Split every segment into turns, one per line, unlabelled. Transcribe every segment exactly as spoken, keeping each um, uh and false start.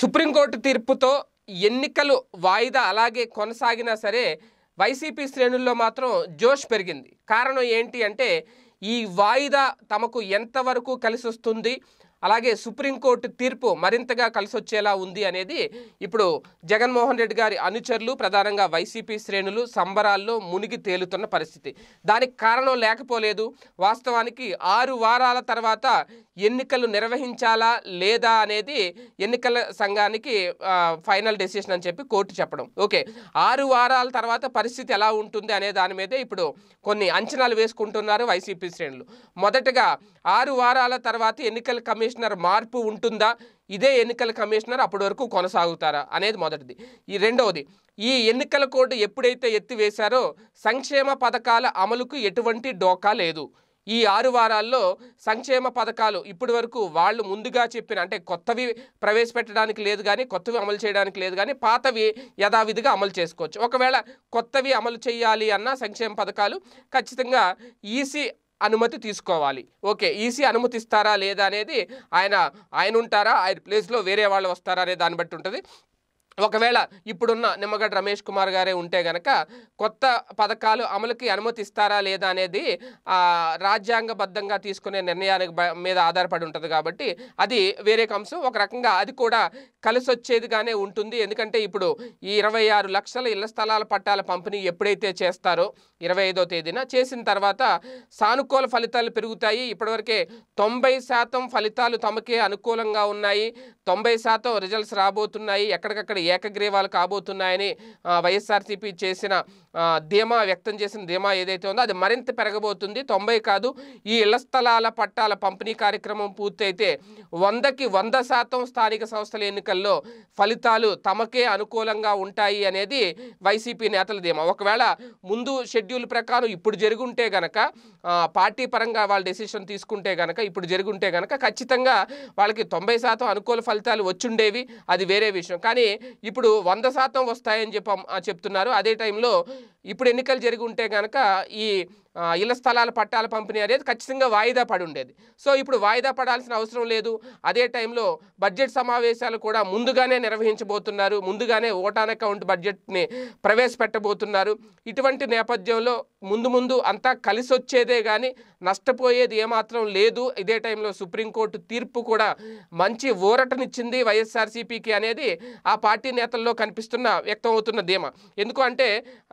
Supreme court తీర్పుతో ఎన్నికలు వాయిదా అలాగే కొనసాగినా సరే వైసీపీ శ్రేణుల్లో మాత్రం జోష్ పెరిగింది. కారణం ఏంటి అంటే ఈ వాయిదా తమకు ఎంతవరకు కలిసి వస్తుంది, అలాగే సుప్రీంకోర్టు తీర్పు మరింతగా కలిసొచ్చేలా ఉంది అనేది ఇప్పుడు జగన్మోహన్ రెడ్డి గారి అనుచరులు ప్రధానంగా వైసీపీ శ్రేణులు సంబరాల్లో మునిగి తేలుతున్న పరిస్థితి. దానికి కారణం లేకపోలేదు. వాస్తవానికి ఆరు వారాల తర్వాత ఎన్నికలు నిర్వహించాలా లేదా అనేది ఎన్నికల సంఘానికి ఫైనల్ డెసిషన్ అని చెప్పి కోర్టు చెప్పడం. ఓకే, ఆరు వారాల తర్వాత పరిస్థితి ఎలా ఉంటుంది అనే దాని మీదే ఇప్పుడు కొన్ని అంచనాలు వేసుకుంటున్నారు వైసీపీ శ్రేణులు. మొదటగా ఆరు వారాల తర్వాత ఎన్నికల కమిషనర్ మార్పు ఉంటుందా, ఇదే ఎన్నికల కమిషనర్ అప్పటి వరకు కొనసాగుతారా అనేది మొదటిది. ఈ రెండవది, ఈ ఎన్నికల కోడ్ ఎప్పుడైతే ఎత్తివేశారో సంక్షేమ పథకాల అమలుకు ఎటువంటి డోకా లేదు. ఈ ఆరు వారాల్లో సంక్షేమ పథకాలు ఇప్పటి వరకు వాళ్ళు ముందుగా చెప్పిన అంటే కొత్తవి ప్రవేశపెట్టడానికి లేదు కానీ కొత్తవి అమలు చేయడానికి లేదు కానీ పాతవి యథావిధిగా అమలు చేసుకోవచ్చు. ఒకవేళ కొత్తవి అమలు చేయాలి అన్న సంక్షేమ పథకాలు ఖచ్చితంగా ఈసీ అనుమతి తీసుకోవాలి. ఓకే, ఈసీ అనుమతిస్తారా లేదా అనేది ఆయన ఆయన ఉంటారా, ఆయన ప్లేస్లో వేరే వాళ్ళు వస్తారా అనే దాన్ని బట్టి ఉంటుంది. ఒకవేళ ఇప్పుడున్న నిమ్మగడ్డ రమేష్ కుమార్ గారే ఉంటే గనక కొత్త పథకాలు అమలుకి అనుమతిస్తారా లేదా అనేది రాజ్యాంగబద్ధంగా తీసుకునే నిర్ణయానికి మీద ఆధారపడి ఉంటుంది కాబట్టి అది వేరే అంశం. ఒక రకంగా అది కూడా కలిసి వచ్చేదిగానే ఉంటుంది. ఎందుకంటే ఇప్పుడు ఈ ఇరవై ఆరు లక్షల ఇళ్ల స్థలాల పట్టాల పంపిణీ ఎప్పుడైతే చేస్తారో ఇరవై ఐదో తేదీన చేసిన తర్వాత సానుకూల ఫలితాలు పెరుగుతాయి. ఇప్పటివరకే తొంభై శాతం ఫలితాలు తమకే అనుకూలంగా ఉన్నాయి, తొంభై శాతం రిజల్ట్స్ రాబోతున్నాయి, ఎక్కడికక్కడ ఏకగ్రీవాలు కాబోతున్నాయని వైఎస్ఆర్సీపీ చేసిన ధీమా వ్యక్తం చేసిన ధీమా ఏదైతే ఉందో అది మరింత పెరగబోతుంది. తొంభై కాదు, ఈ ఇళ్ల స్థలాల పట్టాల పంపిణీ కార్యక్రమం పూర్తయితే వందకి వంద శాతం స్థానిక సంస్థల ఎన్నికల్లో ఫలితాలు తమకే అనుకూలంగా ఉంటాయి అనేది వైసీపీ నేతల ధీమా. ఒకవేళ ముందు షెడ్యూల్ ప్రకారం ఇప్పుడు జరుగుంటే గనక పార్టీ పరంగా వాళ్ళు డెసిషన్ తీసుకుంటే గనక ఇప్పుడు జరుగుంటే గనక ఖచ్చితంగా వాళ్ళకి తొంభై శాతం అనుకూల ఫలితాలు వచ్చుండేవి, అది వేరే విషయం. కానీ ఇప్పుడు వంద శాతం వస్తాయని చెప్ప చెప్తున్నారు. అదే టైంలో ఇప్పుడు ఎన్నికలు జరిగి ఉంటే కనుక ఈ ఇళ్ల స్థలాల పట్టాల పంపిణీ అనేది ఖచ్చితంగా వాయిదా పడి ఉండేది. సో ఇప్పుడు వాయిదా పడాల్సిన అవసరం లేదు. అదే టైంలో బడ్జెట్ సమావేశాలు కూడా ముందుగానే నిర్వహించబోతున్నారు, ముందుగానే ఓటాన్ అకౌంట్ బడ్జెట్ని ప్రవేశపెట్టబోతున్నారు. ఇటువంటి నేపథ్యంలో ముందు ముందు అంతా కలిసి వచ్చేదే కానీ నష్టపోయేది ఏమాత్రం లేదు. ఇదే టైంలో సుప్రీంకోర్టు తీర్పు కూడా మంచి ఊరటనిచ్చింది వైఎస్ఆర్సీపీకి అనేది ఆ పార్టీ నేతల్లో కనిపిస్తున్న వ్యక్తం అవుతున్న ధీమా. ఎందుకు అంటే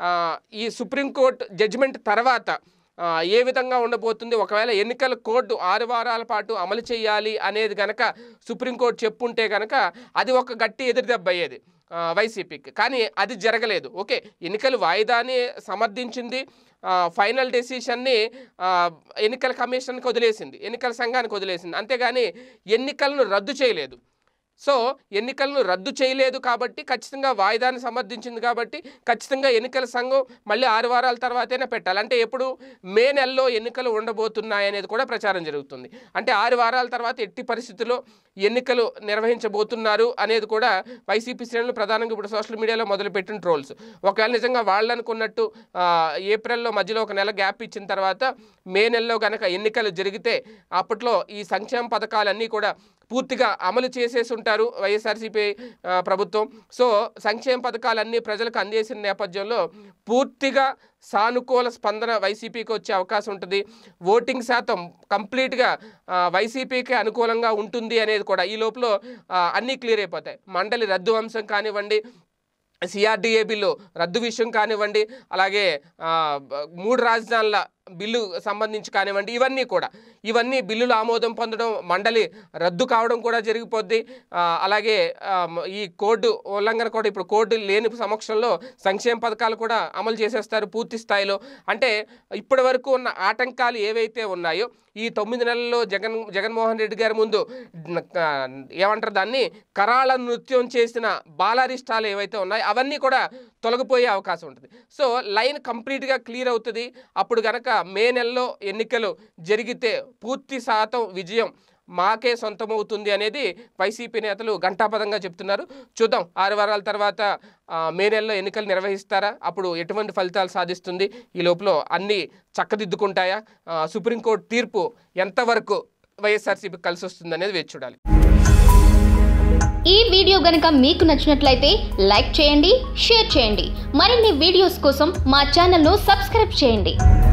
ఈ సుప్రీంకోర్టు జడ్జిమెంట్ తర్వాత ఏ విధంగా ఉండబోతుంది, ఒకవేళ ఎన్నికల కోడ్ ఆరు వారాల పాటు అమలు చేయాలి అనేది కనుక సుప్రీంకోర్టు చెప్పుంటే కనుక అది ఒక గట్టి ఎదురుదెబ్బ అయ్యేది వైసీపీకి. కానీ అది జరగలేదు. ఓకే, ఎన్నికలు వాయిదాని సమర్థించింది, ఫైనల్ డెసిషన్ని ఎన్నికల కమిషన్కి వదిలేసింది, ఎన్నికల సంఘానికి వదిలేసింది, అంతేగాని ఎన్నికలను రద్దు చేయలేదు. సో ఎన్నికలను రద్దు చేయలేదు కాబట్టి ఖచ్చితంగా వాయిదాన్ని సమర్థించింది కాబట్టి ఖచ్చితంగా ఎన్నికల సంఘం మళ్ళీ ఆరు వారాల తర్వాతైనా పెట్టాలి. అంటే ఎప్పుడు మే నెలలో ఎన్నికలు ఉండబోతున్నాయనేది కూడా ప్రచారం జరుగుతుంది. అంటే ఆరు వారాల తర్వాత ఎట్టి పరిస్థితుల్లో ఎన్నికలు నిర్వహించబోతున్నారు అనేది కూడా వైసీపీ శ్రేణులు ప్రధానంగా ఇప్పుడు సోషల్ మీడియాలో మొదలుపెట్టిన ట్రోల్స్. ఒకవేళ నిజంగా వాళ్ళు అనుకున్నట్టు ఏప్రిల్లో మధ్యలో ఒక నెల గ్యాప్ ఇచ్చిన తర్వాత మే నెలలో కనుక ఎన్నికలు జరిగితే అప్పట్లో ఈ సంక్షేమ పథకాలన్నీ కూడా పూర్తిగా అమలు చేసేసి ఉంటారు వైఎస్ఆర్సీపీ ప్రభుత్వం. సో సంక్షేమ పథకాలన్నీ ప్రజలకు అందేసిన నేపథ్యంలో పూర్తిగా సానుకూల స్పందన వైసీపీకి వచ్చే అవకాశం ఉంటుంది. ఓటింగ్ శాతం కంప్లీట్గా వైసీపీకి అనుకూలంగా ఉంటుంది అనేది కూడా ఈ లోపల అన్నీ క్లియర్ అయిపోతాయి. మండలి రద్దు అంశం కానివ్వండి, సిఆర్డీఏ బిల్లు రద్దు విషయం కానివ్వండి, అలాగే మూడు రాజధానుల బిల్లు సంబంధించి కానివ్వండి, ఇవన్నీ కూడా ఇవన్నీ బిల్లులు ఆమోదం పొందడం, మండలి రద్దు కావడం కూడా జరిగిపోద్ది. అలాగే ఈ కోడ్ ఉల్లంఘన కూడా ఇప్పుడు కోడ్ లేని సమక్షంలో సంక్షేమ పథకాలు కూడా అమలు చేసేస్తారు పూర్తి స్థాయిలో. అంటే ఇప్పటి వరకు ఉన్న ఆటంకాలు ఏవైతే ఉన్నాయో ఈ తొమ్మిది నెలల్లో జగన్ జగన్మోహన్ రెడ్డి గారి ముందు ఏమంటారు దాన్ని కరాళ నృత్యం చేసిన బాలారిష్టాలు ఏవైతే ఉన్నాయో అవన్నీ కూడా తొలగిపోయే అవకాశం ఉంటుంది. సో లైన్ కంప్లీట్గా క్లియర్ అవుతుంది. అప్పుడు కనుక మే నెలలో ఎన్నికలు జరిగితే పూర్తి శాతం విజయం మాకే సొంతమవుతుంది అనేది వైసీపీ నేతలు ఘంటాపదంగా చెప్తున్నారు. చూద్దాం ఆరు వారాల తర్వాత మే నెలలో ఎన్నికలు నిర్వహిస్తారా, అప్పుడు ఎటువంటి ఫలితాలు సాధిస్తుంది, ఈ లోపల అన్నీ చక్కదిద్దుకుంటాయా, సుప్రీంకోర్టు తీర్పు ఎంతవరకు వైఎస్ఆర్సీపీ కలిసి వస్తుంది అనేది వేచి చూడాలి.
ఈ వీడియో గనుక మీకు నచ్చినట్లయితే లైక్ చేయండి, షేర్ చేయండి. మరిన్ని వీడియోస్ కోసం మా ఛానల్ను సబ్స్క్రైబ్ చేయండి.